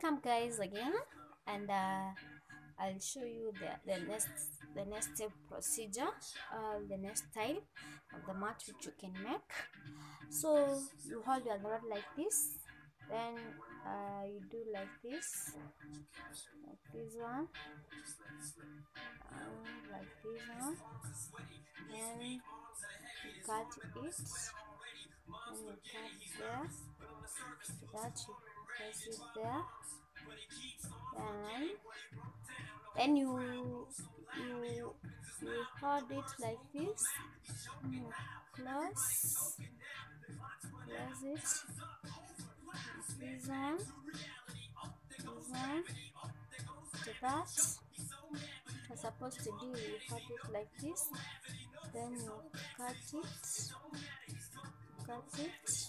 Welcome guys again, and I'll show you the next step procedure, the next style of the mat which you can make. So you hold your rod like this, then you do like this one, like this one, then you cut it, then you cut there, so that you place it there, then you hold it like this, you close it, this one to that. You're supposed to do, you cut it like this, then you cut it like this,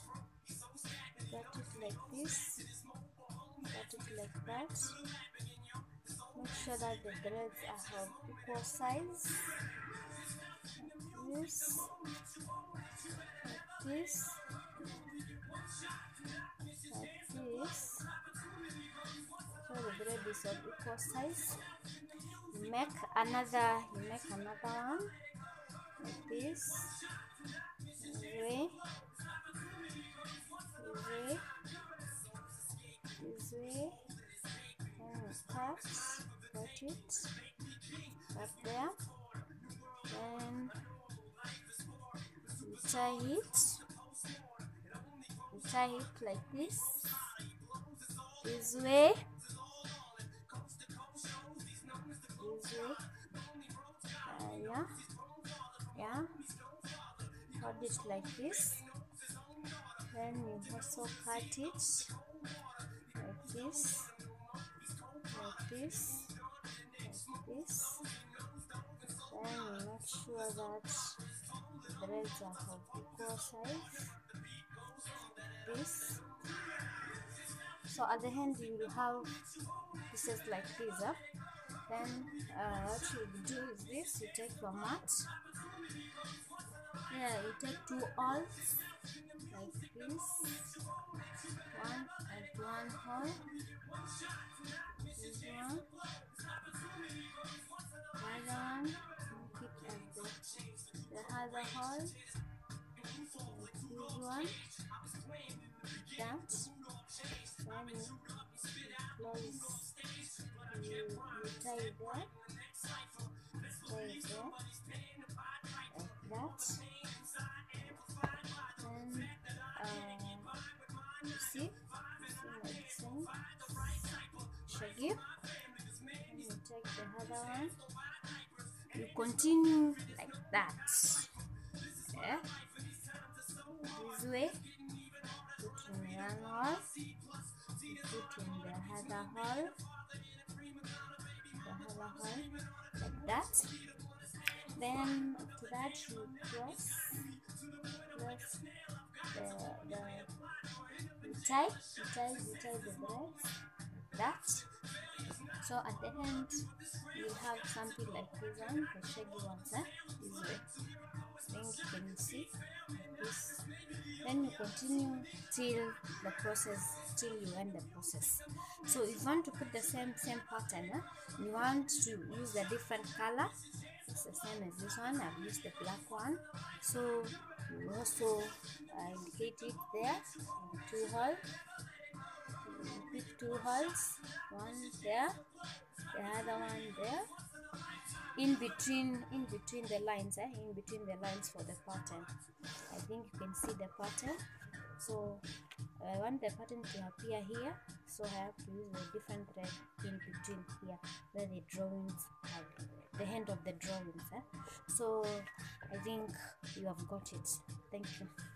cut it like that. Make sure that the threads are of equal size, like this, so the thread is of equal size. You make another one like this way, then you cut it up there, then you tie it like this way, hold it like this, then you also cut it like this, then you make sure that the threads are of equal size, this. So at the end you will have pieces like this. Then what you do is this: you take your mat, you take two holes like this, one hole, this one, another one, keep at the other hole, like this one, that. Then you close, you tie there, like that. Then you see like same Shaggy. Then you take the other one, you continue like that, this way. Put in one hole, put in the other hole, like that. Then to that you press you tie the threads like that. So at the end you have something like this one, the Shaggy ones, this way. I think you can see this. Then you continue till you end the process. So if you want to put the same pattern, you want to use a different color, it's the same as this one. I've used the black one, so you also indicate it there, two holes. You pick two holes, one there, the other one there, in between the lines, in between the lines for the pattern. I think you can see the pattern. So I want the pattern to appear here, so I have to use a different thread in between here where the drawings are, the end of the drawings. So I think you have got it. Thank you.